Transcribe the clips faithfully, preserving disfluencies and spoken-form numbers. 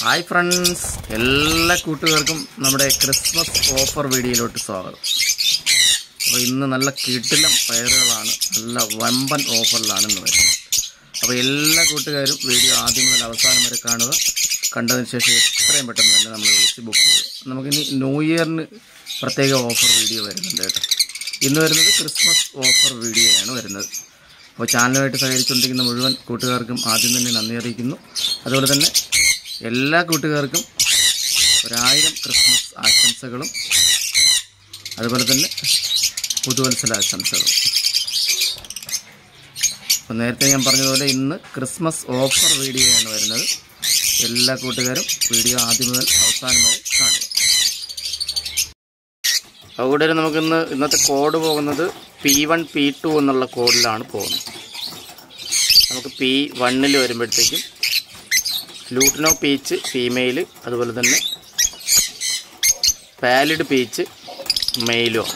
Hi friends, എല്ലാ കൂട്ടുകാർക്കും നമ്മുടെ ക്രിസ്മസ് ഓഫർ വീഡിയോയിലോട്ട് സ്വാഗതം. അപ്പോൾ ഇന്ന് നല്ല കിടിലം പയറുകളാണ്, നല്ല വമ്പൻ ഓഫറിലാണ് ഇന്ന് വരുന്നത്. അപ്പോൾ എല്ലാ കൂട്ടുകാരും വീഡിയോ ആദ്യം മുതൽ അവസാനം വരെ കാണുക. കണ്ടതിന് ശേഷം എത്രയും പെട്ടെന്ന് തന്നെ നമ്മൾ വിളിച്ച് ബുക്ക് ചെയ്യുക. നമുക്കിനി ന്യൂ ഇയറിന് പ്രത്യേക ഓഫർ വീഡിയോ വരുന്നുണ്ട് കേട്ടോ. ഇന്ന് വരുന്നത് ക്രിസ്മസ് ഓഫർ വീഡിയോയാണ് വരുന്നത്. അപ്പോൾ ചാനലുമായിട്ട് സഹകരിച്ചുകൊണ്ടിരിക്കുന്ന മുഴുവൻ കൂട്ടുകാർക്കും ആദ്യം തന്നെ നന്ദി അറിയിക്കുന്നു. അതുപോലെ തന്നെ എല്ലാ കൂട്ടുകാർക്കും ഒരായിരം ക്രിസ്മസ് ആശംസകളും അതുപോലെ തന്നെ പുതുവത്സര ആശംസകളും. അപ്പോൾ നേരത്തെ ഞാൻ പറഞ്ഞതുപോലെ ഇന്ന് ക്രിസ്മസ് ഓഫർ വീഡിയോയാണ് വരുന്നത്. എല്ലാ കൂട്ടുകാരും വീഡിയോ ആദ്യം മുതൽ അവസാനം വരെ കാണുക. അതുകൂടെ നമുക്കിന്ന് ഇന്നത്തെ കോഡ് പോകുന്നത് പി വൺ പി ടു എന്നുള്ള കോഡിലാണ് പോകുന്നത്. നമുക്ക് പി വണ്ണിൽ വരുമ്പോഴത്തേക്കും ലൂട്ടിനോ പീച്ച് ഫീമെയിൽ, അതുപോലെ തന്നെ പാലിഡ് പീച്ച് മെയിലോ,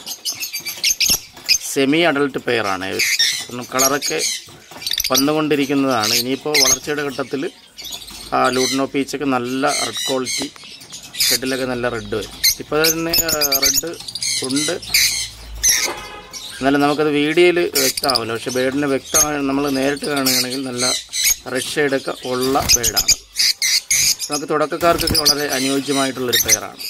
സെമി അഡൾട്ട് പെയറാണ്. കളറൊക്കെ വന്നുകൊണ്ടിരിക്കുന്നതാണ്. ഇനിയിപ്പോൾ വളർച്ചയുടെ ഘട്ടത്തിൽ ആ ലൂട്ടിനോ പീച്ചൊക്കെ നല്ല റെഡ് ക്വാളിറ്റി, ഷെഡിലൊക്കെ നല്ല റെഡ് വരും. ഇപ്പോൾ തന്നെ റെഡ് ഉണ്ട്, എന്നാലും നമുക്കത് വീഡിയോയിൽ വ്യക്തമാവില്ല. പക്ഷേ ബേഡിന് വ്യക്തമായി നമ്മൾ നേരിട്ട് കാണുകയാണെങ്കിൽ നല്ല റെഡ് ഷെയ്ഡൊക്കെ ഉള്ള ബേഡാണ്. നമുക്ക് തുടക്കക്കാർക്കൊക്കെ വളരെ അനുയോജ്യമായിട്ടുള്ളൊരു പെയറാണ്.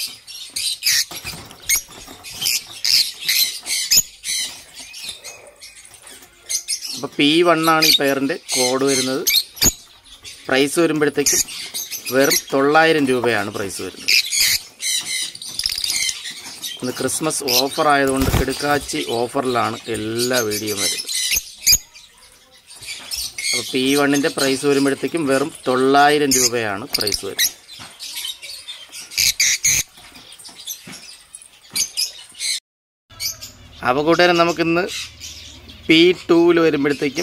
അപ്പോൾ പി വണ്ണാണ് ഈ പെയറിൻ്റെ കോഡ് വരുന്നത്. പ്രൈസ് വരുമ്പോഴത്തേക്കും വെറും തൊള്ളായിരം രൂപയാണ് പ്രൈസ് വരുന്നത്. ഇന്ന് ക്രിസ്മസ് ഓഫർ ആയതുകൊണ്ട് കിടുക്കാച്ചി ഓഫറിലാണ് എല്ലാ വീഡിയോയും വരുന്നത്. അപ്പോൾ പി വണ്ണിൻ്റെ പ്രൈസ് വരുമ്പോഴത്തേക്കും വെറും തൊള്ളായിരം രൂപയാണ് പ്രൈസ് വരുന്നത്. അപ്പോൾ കൂട്ടുകാരെ, നമുക്കിന്ന് പി ടൂവിൽ വരുമ്പോഴത്തേക്കും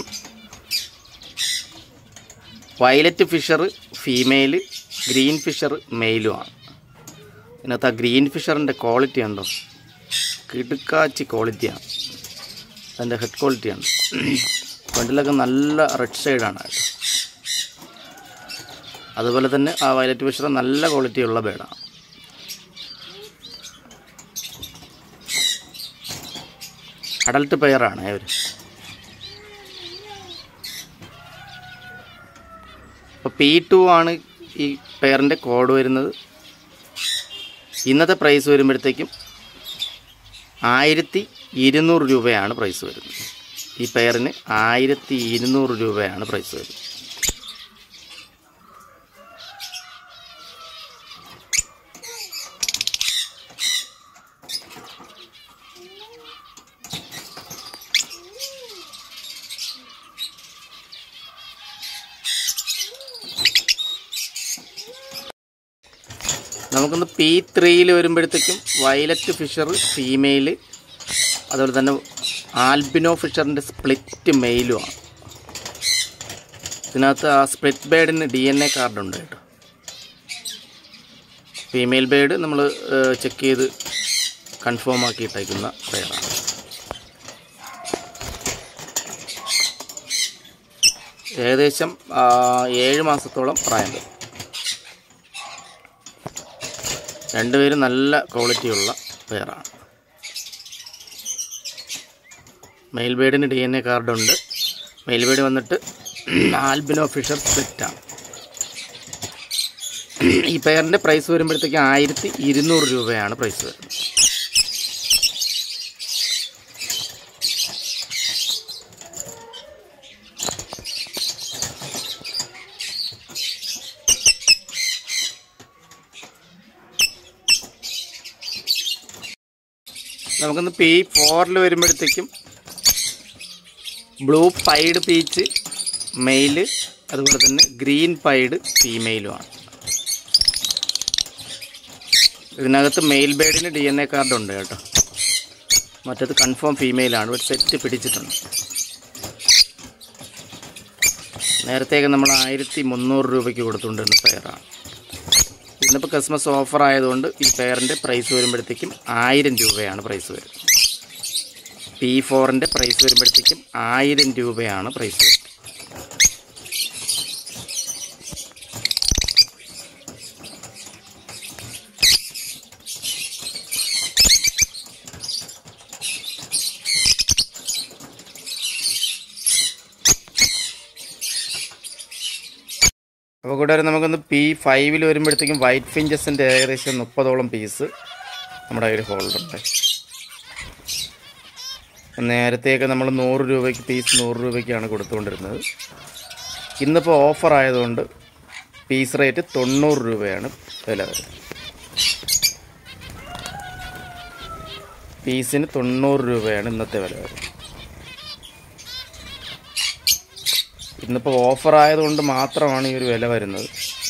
violet fisher female, green fisher മെയിലുമാണ്. ഇതിനകത്ത് ആ ഗ്രീൻ ഫിഷറിൻ്റെ ക്വാളിറ്റി ഉണ്ടോ, കിടുക്കാച്ചി ക്വാളിറ്റിയാണ്. അതിൻ്റെ ഹെഡ് ക്വാളിറ്റിയാണ്. ഫ്രണ്ടിലൊക്കെ നല്ല റെഡ് ഷെയ്ഡാണ്. അതുപോലെ തന്നെ ആ വയലറ്റ് ഫിഷർ നല്ല ക്വാളിറ്റിയുള്ള ബേഡാണ്. അഡൽട്ട് പെയറാണ് അവർ. അപ്പോൾ പി ടു ആണ് ഈ പെയറിൻ്റെ കോഡ് വരുന്നത്. ഇന്നത്തെ പ്രൈസ് വരുമ്പോഴത്തേക്കും ആയിരത്തി ഇരുന്നൂറ് രൂപയാണ് പ്രൈസ് വരുന്നത്. ഈ പെയറിന് ആയിരത്തി ഇരുന്നൂറ് രൂപയാണ് പ്രൈസ് വരുന്നത്. നമുക്കൊന്ന് പി ത്രീയിൽ വരുമ്പോഴത്തേക്കും വയലറ്റ് ഫിഷർ ഫീമെയിൽ, അതുപോലെ തന്നെ ആൽബിനോ ഫിഷറിൻ്റെ സ്പ്ലിറ്റ് മെയിലുമാണ്. ഇതിനകത്ത് ആ സ്പ്ലിറ്റ് ബേഡിന് ഡി എൻ എ കാർഡുണ്ട് കേട്ടോ. ഫീമെയിൽ ബേഡ് നമ്മൾ ചെക്ക് ചെയ്ത് കൺഫേം ആക്കിയിട്ടേക്കുന്ന പെയറാണ്. ഏകദേശം ഏഴ് മാസത്തോളം പ്രായം വരും. രണ്ടുപേരും നല്ല ക്വാളിറ്റിയുള്ള പെയറാണ്. മെയിൽ ബേഡിന് ഡി എൻ എ കാർഡുണ്ട്. മെയിൽ ബേഡ് വന്നിട്ട് ആൽബിനോ ഫിഷർ സ്പ്ലിറ്റാണ്. ഈ പെയറിൻ്റെ പ്രൈസ് വരുമ്പോഴത്തേക്ക് ആയിരത്തി ഇരുന്നൂറ് രൂപയാണ് പ്രൈസ് വരുന്നത്. നമുക്കൊന്ന് പി ഫോറിൽ വരുമ്പോഴത്തേക്കും ബ്ലൂ പൈഡ് പീച്ച് മെയില്, അതുപോലെ തന്നെ ഗ്രീൻ പൈഡ് ഫീമെയിലുമാണ്. ഇതിനകത്ത് മെയിൽ ബേഡിന് ഡി എൻ എ കാർഡുണ്ട് കേട്ടോ. മറ്റേത് കൺഫേം ഫീമെയിലാണ്. ഒരു സെറ്റ് പിടിച്ചിട്ടുണ്ട്. നേരത്തേക്ക് നമ്മൾ ആയിരത്തി മുന്നൂറ് രൂപയ്ക്ക് കൊടുത്തുകൊണ്ടിരുന്ന പെയറാണ്. ഇന്നിപ്പോൾ ക്രിസ്മസ് ഓഫർ ആയതുകൊണ്ട് ഈ പെയറിൻ്റെ പ്രൈസ് വരുമ്പോഴത്തേക്കും ആയിരം രൂപയാണ് പ്രൈസ് വരുന്നത്. പി ഫോറിൻ്റെ പ്രൈസ് വരുമ്പോഴത്തേക്കും ആയിരം രൂപയാണ് പ്രൈസ് വരുന്നത്. കൂടെ നമുക്കൊന്ന് പി ഫൈവിൽ വരുമ്പോഴത്തേക്കും വൈറ്റ് ഫിഞ്ചസിൻ്റെ ഏകദേശം മുപ്പതോളം പീസ് നമ്മുടെ കയ്യിൽ ഹോൾഡുണ്ട്. നേരത്തെയൊക്കെ നമ്മൾ നൂറ് രൂപയ്ക്ക് പീസ് നൂറ് രൂപയ്ക്കാണ് കൊടുത്തുകൊണ്ടിരുന്നത്. ഇന്നിപ്പോൾ ഓഫർ ആയതുകൊണ്ട് പീസ് റേറ്റ് തൊണ്ണൂറ് രൂപയാണ് വില വരുന്നത്. പീസിന് തൊണ്ണൂറ് രൂപയാണ് ഇന്നത്തെ വില വരുന്നത്. ഇന്നിപ്പോൾ ഓഫർ ആയതുകൊണ്ട് മാത്രമാണ് ഈ ഒരു വില വരുന്നത്.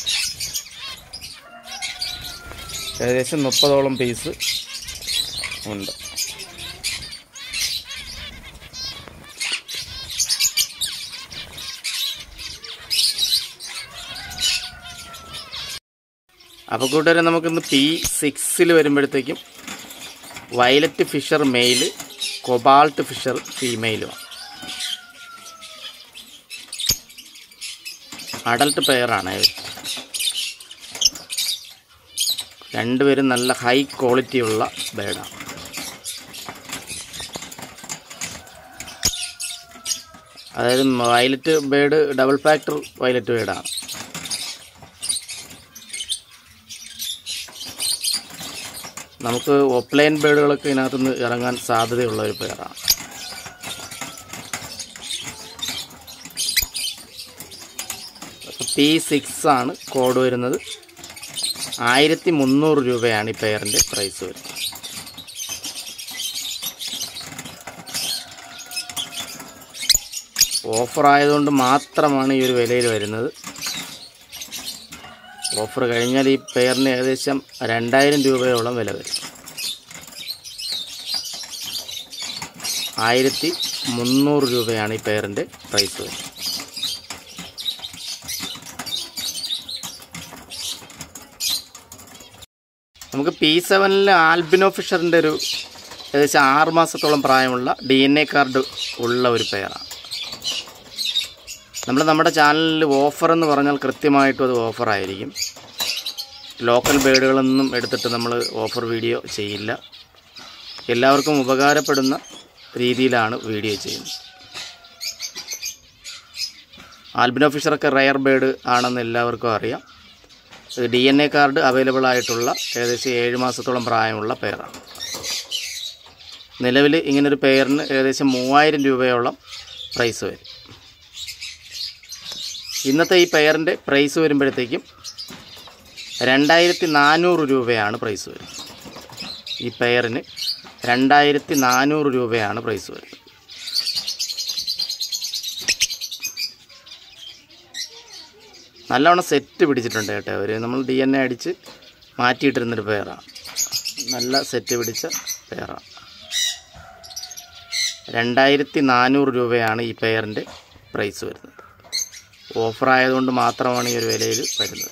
ഏകദേശം മുപ്പതോളം പീസ് ഉണ്ട്. അപ്പോൾ കൂട്ടുകാരെ നമുക്കിന്ന് പി സിക്സിൽ വരുമ്പോഴത്തേക്കും violet fisher male, cobalt fisher ഫീമെയിലുമാണ്. അഡൽട്ട് പെയറാണ് ഇവർ രണ്ടുപേരും. നല്ല ഹൈ ക്വാളിറ്റിയുള്ള ബേഡാണ്. അതായത് violet bird double factor violet ബേഡാണ്. നമുക്ക് ഓഫ്ലൈൻ ബേഡുകളൊക്കെ ഇതിനകത്തുനിന്ന് ഇറങ്ങാൻ സാധ്യതയുള്ള ഒരു പെയറാണ്. പി സിക്സ് ആണ് കോഡ് വരുന്നത്. ആയിരത്തി മുന്നൂറ് രൂപയാണ് ഈ പെയറിൻ്റെ പ്രൈസ് വരുന്നത്. ഓഫർ ആയതുകൊണ്ട് മാത്രമാണ് ഈ ഒരു വിലയിൽ വരുന്നത്. ഓഫർ കഴിഞ്ഞാൽ ഈ പെയറിന് ഏകദേശം രണ്ടായിരം രൂപയോളം വില വരും. ആയിരത്തി മുന്നൂറ് രൂപയാണ് ഈ പെയറിൻ്റെ പ്രൈസ് വരുന്നത്. നമുക്ക് പി സെവനിൽ ആൽബിനോ ഫിഷറിൻ്റെ ഒരു ഏകദേശം ആറ് മാസത്തോളം പ്രായമുള്ള ഡി എൻ എ കാർഡ് ഉള്ള ഒരു പെയറാണ്. നമ്മൾ നമ്മുടെ ചാനലിൽ ഓഫർ എന്ന് പറഞ്ഞാൽ കൃത്യമായിട്ടും അത് ഓഫറായിരിക്കും. ലോക്കൽ ബേഡുകളൊന്നും എടുത്തിട്ട് നമ്മൾ ഓഫർ വീഡിയോ ചെയ്യില്ല. എല്ലാവർക്കും ഉപകാരപ്പെടുന്ന രീതിയിലാണ് വീഡിയോ ചെയ്യുന്നത്. ആൽബിനോ ഫിഷറൊക്കെ റയർ ബേഡ് ആണെന്ന് എല്ലാവർക്കും അറിയാം. D N A card available ആയിട്ടുള്ള ഏകദേശം ഏഴ് മാസത്തോളം പ്രായമുള്ള പെയറാണ്. നിലവിൽ ഇങ്ങനൊരു പെയറിന് ഏകദേശം മൂവായിരം രൂപയോളം പ്രൈസ് വരും. ഇന്നത്തെ ഈ പെയറിൻ്റെ പ്രൈസ് വരുമ്പോഴത്തേക്കും രണ്ടായിരത്തി നാനൂറ് രൂപയാണ് പ്രൈസ് വരുന്നത്. ഈ പെയറിന് രണ്ടായിരത്തി നാനൂറ് രൂപയാണ് പ്രൈസ് വരുന്നത്. നല്ലവണ്ണം സെറ്റ് പിടിച്ചിട്ടുണ്ട് കേട്ടോ. അവർ നമ്മൾ ഡി എൻ എ അടിച്ച് മാറ്റിയിട്ടിരുന്നൊരു പെയറാണ്. നല്ല സെറ്റ് പിടിച്ച പെയറാണ്. രണ്ടായിരത്തി നാനൂറ് രൂപയാണ് ഈ പെയറിൻ്റെ പ്രൈസ് വരുന്നത്. ഓഫർ ആയതുകൊണ്ട് മാത്രമാണ് ഈ ഒരു വിലയിൽ വരുന്നത്.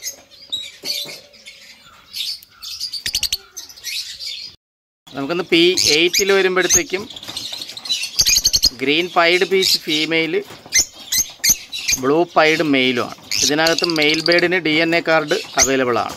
നമുക്കൊന്ന് പി എയ്റ്റിൽ വരുമ്പോഴത്തേക്കും green pied peach female, blue pied മെയിലുമാണ്. ഇതിനകത്ത് മെയിൽ ബേഡിന് D N A card available ആണ്.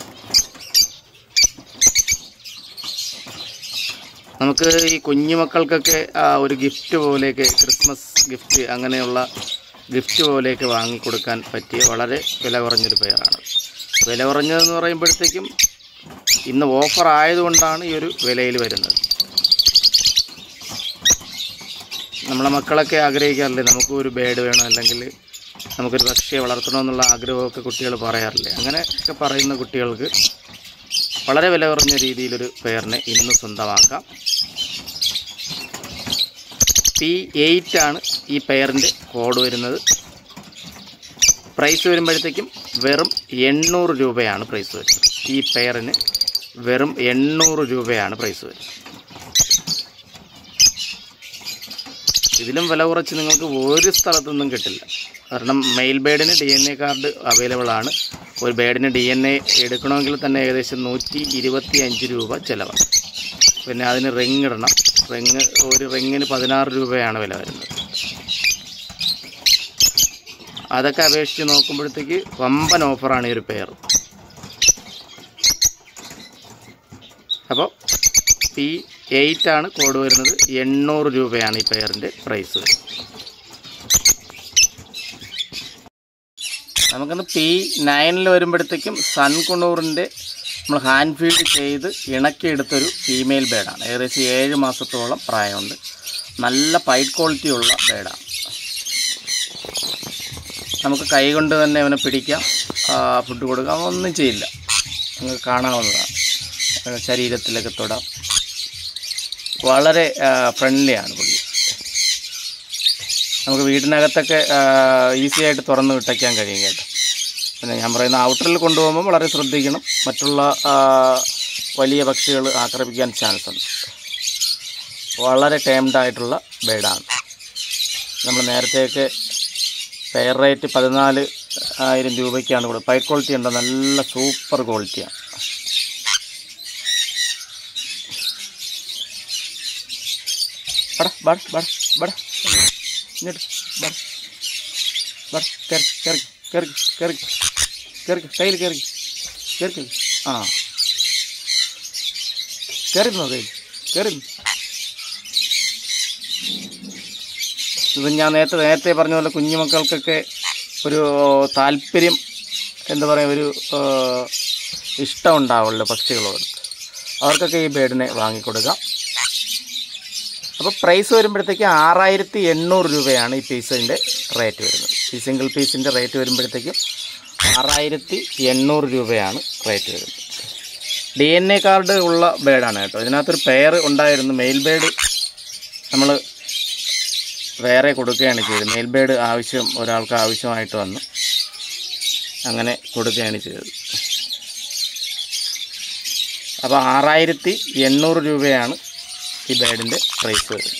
നമുക്ക് ഈ കുഞ്ഞുമക്കൾക്കൊക്കെ ഒരു ഗിഫ്റ്റ് പോലെയൊക്കെ, ക്രിസ്മസ് ഗിഫ്റ്റ് അങ്ങനെയുള്ള ഗിഫ്റ്റ് പോലെയൊക്കെ വാങ്ങിക്കൊടുക്കാൻ പറ്റിയ വളരെ വില കുറഞ്ഞൊരു പെയറാണ്. വില കുറഞ്ഞതെന്ന് പറയുമ്പോഴത്തേക്കും ഇന്ന് ഓഫർ ആയതുകൊണ്ടാണ് ഈ ഒരു വിലയിൽ വരുന്നത്. നമ്മളെ മക്കളൊക്കെ ആഗ്രഹിക്കാറില്ലേ, നമുക്ക് ഒരു ബേഡ് വേണം, അല്ലെങ്കിൽ നമുക്കൊരു പക്ഷിയെ വളർത്തണമെന്നുള്ള ആഗ്രഹമൊക്കെ കുട്ടികൾ പറയാറില്ലേ. അങ്ങനെയൊക്കെ പറയുന്ന കുട്ടികൾക്ക് വളരെ വില കുറഞ്ഞ രീതിയിലൊരു പെയറിനെ ഇന്ന് സ്വന്തമാക്കാം. പി എയ്റ്റ് ആണ് ഈ പെയറിൻ്റെ കോഡ് വരുന്നത്. പ്രൈസ് വരുമ്പോഴത്തേക്കും വെറും എണ്ണൂറ് രൂപയാണ് പ്രൈസ് വരുന്നത്. ഈ പെയറിന് വെറും എണ്ണൂറ് രൂപയാണ് പ്രൈസ് വരുന്നത്. ഇതിലും വില കുറച്ച് നിങ്ങൾക്ക് ഒരു സ്ഥലത്തൊന്നും കിട്ടില്ല. കാരണം മെയിൽ ബേഡിന് D N A card available ആണ്. ഒരു ബേഡിന് ഡി എൻ എ എടുക്കണമെങ്കിൽ തന്നെ ഏകദേശം നൂറ്റി ഇരുപത്തി അഞ്ച് രൂപ ചിലവാണ്. പിന്നെ അതിന് റിങ് ഇടണം. റിങ് ഒരു റിങ്ങിന് പതിനാറ് രൂപയാണ് വില വരുന്നത്. അതൊക്കെ അപേക്ഷിച്ച് നോക്കുമ്പോഴത്തേക്ക് വമ്പൻ ഓഫറാണ് ഈ ഒരു പെയർ. അപ്പോൾ പി എയ്റ്റ് ആണ് കോഡ് വരുന്നത്. എണ്ണൂറ് രൂപയാണ് ഈ പെയറിൻ്റെ പ്രൈസ്. നമുക്കൊന്ന് പി നയനിൽ വരുമ്പോഴത്തേക്കും സൺകുണൂറിൻ്റെ നമ്മൾ ഹാൻഡ് ഫീഡ് ചെയ്ത് ഇണക്കിയെടുത്തൊരു ഫീമെയിൽ ബേഡാണ്. ഏകദേശം ഏഴ് മാസത്തോളം പ്രായമുണ്ട്. നല്ല പൈറ്റ് ക്വാളിറ്റി ഉള്ള ബേഡാണ്. നമുക്ക് കൈ കൊണ്ട് തന്നെ അവനെ പിടിക്കാം, ഫുഡ് കൊടുക്കാം, ഒന്നും ചെയ്യില്ല. നിങ്ങൾക്ക് കാണാവുന്നതാണ്. ശരീരത്തിലൊക്കെ തൊടാം. വളരെ ഫ്രണ്ട്ലിയാണ് പുള്ളി. നമുക്ക് വീടിനകത്തൊക്കെ ഈസി ആയിട്ട് തുറന്ന് വിട്ടയ്ക്കാൻ കഴിയും കേട്ടോ. പിന്നെ ഞാൻ പറയുന്ന ഔട്ടറിൽ കൊണ്ടുപോകുമ്പോൾ വളരെ ശ്രദ്ധിക്കണം. മറ്റുള്ള വലിയ പക്ഷികൾ ആക്രമിക്കാൻ ചാൻസ് ഉണ്ട്. വളരെ ടേംഡായിട്ടുള്ള ബേഡാണ്. നമ്മൾ നേരത്തെയൊക്കെ പെയർ റേറ്റ് പതിനാല് ആയിരം രൂപയ്ക്കാണ് ഇവിടെ. പൈറ്റ് ക്വാളിറ്റി ഉണ്ട്, നല്ല സൂപ്പർ ക്വാളിറ്റിയാണ്. ബട ബട ബട ബട ഇങ്ങോട്ട് ബട ബട കയറി കയറി കയറി കയറി കയറി കയ്യിൽ കയറി കയറി ആ കയറിയിരുന്നോ കയ്യിൽ കയറി. ഇത് ഞാൻ നേരത്തെ നേരത്തെ പറഞ്ഞ പോലെ കുഞ്ഞുമക്കൾക്കൊക്കെ ഒരു താല്പര്യം, എന്താ പറയുക, ഒരു ഇഷ്ടം ഉണ്ടാവുമല്ലോ പക്ഷികളോട്. അവർക്കൊക്കെ ഈ ബേഡിനെ വാങ്ങിക്കൊടുക്കാം. അപ്പോൾ പ്രൈസ് വരുമ്പോഴത്തേക്ക് ആറായിരത്തി എണ്ണൂറ് രൂപയാണ് ഈ പീസിൻ്റെ റേറ്റ് വരുന്നത്. ഈ സിംഗിൾ പീസിൻ്റെ റേറ്റ് വരുമ്പോഴത്തേക്കും ആറായിരത്തി എണ്ണൂറ് രൂപയാണ് റേറ്റ് വരുന്നത്. ഡി എൻ എ കാർഡ് ഉള്ള ബേഡാണ് കേട്ടോ. ഇതിനകത്തൊരു പെയർ ഉണ്ടായിരുന്നു. മെയിൽ ബേഡ് നമ്മൾ വേറെ കൊടുക്കുകയാണ് ചെയ്തത്. മെയിൽ ബേഡ് ആവശ്യം ഒരാൾക്ക് ആവശ്യമായിട്ട് വന്നു, അങ്ങനെ കൊടുക്കുകയാണ് ചെയ്തത്. അപ്പോൾ ആറായിരത്തി എണ്ണൂറ് രൂപയാണ് ഈ ബേഡിൻ്റെ പ്രൈസ് വരുന്നത്.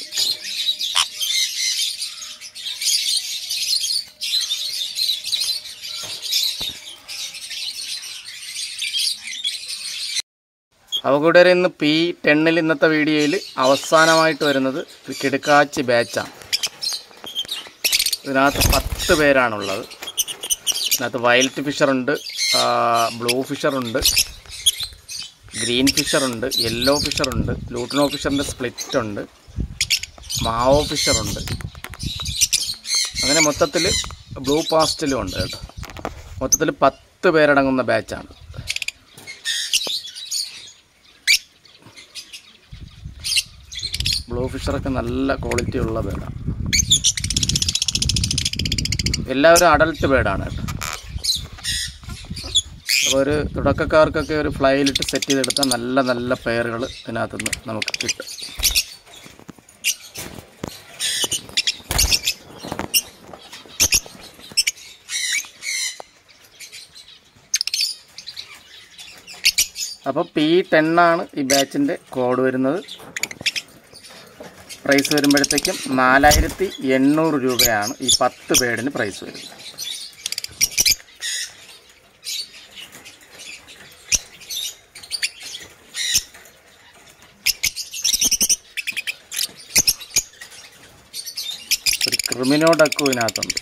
അപ്പോൾ കൂട്ടുകാരെ, ഇന്ന് പി ടെന്നിൽ ഇന്നത്തെ വീഡിയോയിൽ അവസാനമായിട്ട് വരുന്നത് കിടുക്കാച്ചി ബാച്ചാണ്. ഇതിനകത്ത് പത്ത് പേരാണുള്ളത്. ഇതിനകത്ത് വൈൽറ്റ് ഫിഷറുണ്ട്, ബ്ലൂ ഫിഷറുണ്ട്, ഗ്രീൻ ഫിഷറുണ്ട്, യെല്ലോ ഫിഷറുണ്ട്, ലൂട്ടിനോ ഫിഷറിൻ്റെ സ്പ്ലിറ്റ് ഉണ്ട്, മാവോ ഫിഷറുണ്ട്. അങ്ങനെ മൊത്തത്തിൽ ബ്ലൂ പാസ്റ്റലും ഉണ്ട് കേട്ടോ. മൊത്തത്തിൽ പത്ത് പേരടങ്ങുന്ന ബാച്ചാണ്. ബ്ലൂ ഫിഷറൊക്കെ നല്ല ക്വാളിറ്റി ഉള്ള ബേഡാണ്. എല്ലാവരും അഡൽട്ട് ബേഡാണ് കേട്ടോ. അപ്പോൾ ഒരു തുടക്കക്കാർക്കൊക്കെ ഒരു ഫ്ലൈയിലിട്ട് സെറ്റ് ചെയ്തെടുത്താൽ നല്ല നല്ല പെയറുകൾ ഇതിനകത്തുനിന്ന് നമുക്ക് കിട്ടും. അപ്പോൾ പി ടെന്നാണ് ഈ ബാച്ചിൻ്റെ കോഡ് വരുന്നത്. പ്രൈസ് വരുമ്പോഴത്തേക്കും നാലായിരത്തി എണ്ണൂറ് രൂപയാണ് ഈ പത്ത് ബേഡിന് പ്രൈസ് വരുന്നത്. ഒരു ക്രിമിനോ ഡക്കും ഇതിനകത്തുണ്ട്.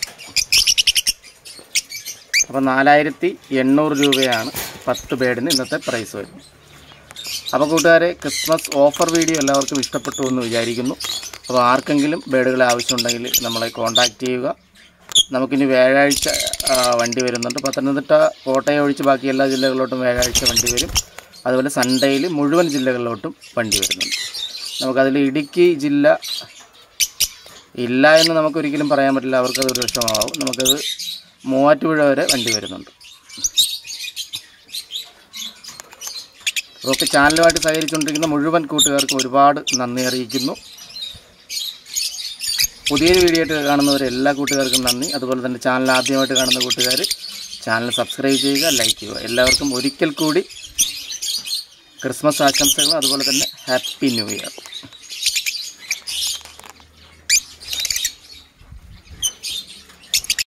അപ്പോൾ നാലായിരത്തി എണ്ണൂറ് രൂപയാണ് പത്ത് ബേഡിന് ഇന്നത്തെ പ്രൈസ് വരുന്നത്. അപ്പോൾ കൂട്ടുകാരെ, ക്രിസ്മസ് ഓഫർ വീഡിയോ എല്ലാവർക്കും ഇഷ്ടപ്പെട്ടു എന്ന് വിചാരിക്കുന്നു. അപ്പോൾ ആർക്കെങ്കിലും ബേഡുകളെ ആവശ്യമുണ്ടെങ്കിൽ നമ്മളെ കോൺടാക്റ്റ് ചെയ്യുക. നമുക്കിനി വ്യാഴാഴ്ച വണ്ടി വരുന്നുണ്ട്. പത്തനംതിട്ട, കോട്ടയം ഒഴിച്ച് ബാക്കി എല്ലാ ജില്ലകളിലോട്ടും വ്യാഴാഴ്ച വണ്ടി വരും. അതുപോലെ സൺഡേയിൽ മുഴുവൻ ജില്ലകളിലോട്ടും വണ്ടി വരുന്നുണ്ട്. നമുക്കതിൽ ഇടുക്കി ജില്ല ഇല്ല എന്ന് നമുക്കൊരിക്കലും പറയാൻ പറ്റില്ല, അവർക്കത് ഒരു വിഷമമാവും. നമുക്കത് മൂവാറ്റുപുഴ വരെ വണ്ടി വരുന്നുണ്ട്. ഒക്കെ ചാനലുമായിട്ട് സഹകരിച്ചുകൊണ്ടിരിക്കുന്ന മുഴുവൻ കൂട്ടുകാർക്കും ഒരുപാട് നന്ദി അറിയിക്കുന്നു. പുതിയൊരു വീഡിയോ ആയിട്ട് കാണുന്നവർ എല്ലാ കൂട്ടുകാർക്കും നന്ദി. അതുപോലെ തന്നെ ചാനൽ ആദ്യമായിട്ട് കാണുന്ന കൂട്ടുകാർ ചാനൽ സബ്സ്ക്രൈബ് ചെയ്യുക, ലൈക്ക് ചെയ്യുക. എല്ലാവർക്കും ഒരിക്കൽ കൂടി ക്രിസ്മസ് ആശംസകളും അതുപോലെ തന്നെ ഹാപ്പി ന്യൂ ഇയർ.